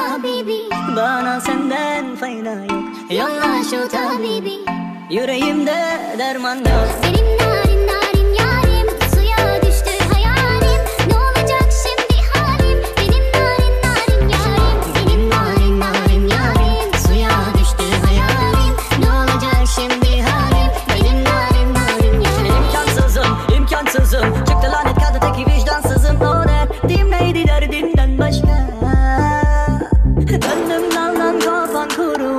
tabibi. Bana senden fayda yok, Yolla şu tabibi. yüreğimde derman yok. Benim narin narin yarim, suya düştü hayalim. Ne olacak şimdi halim? Benim narin narin yarim. Benim narin narin yarim, suya düştü hayalim. Ne olacak şimdi halim? Benim narin narin yarim. İmkansızım, imkansızım, çıktı lanet kadındaki vicdansızım. O derdim neydi derdinden başka? Döndüm daldan kopan kuru